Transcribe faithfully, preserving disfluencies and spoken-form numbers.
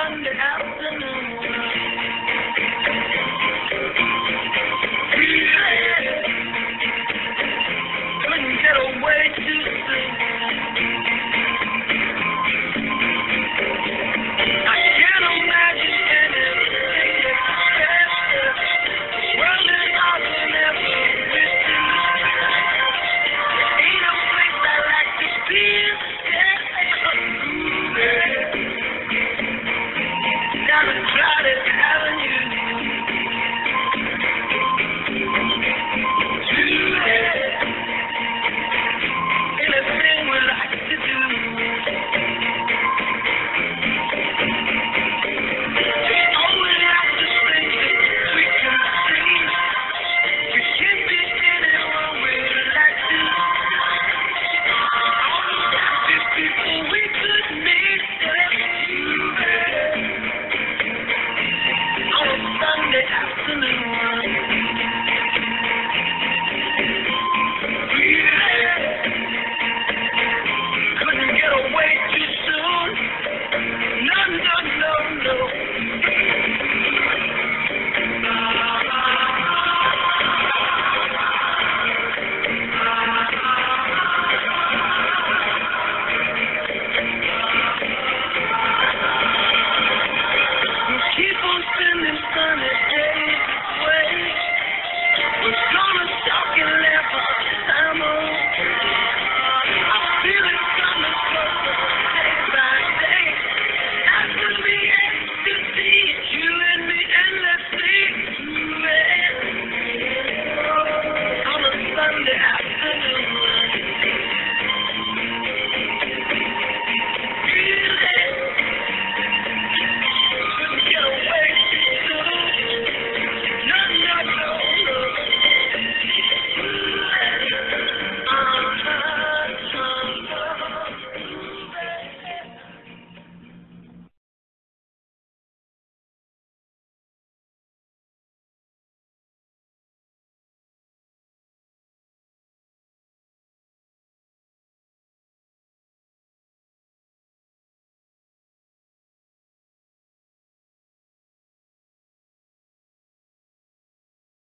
Sunday afternoon. Couldn't get away too soon. I can't imagine anything that's better. The world is awesome, never wishing. Ain't a place I like to be. Yeah, down and crowded.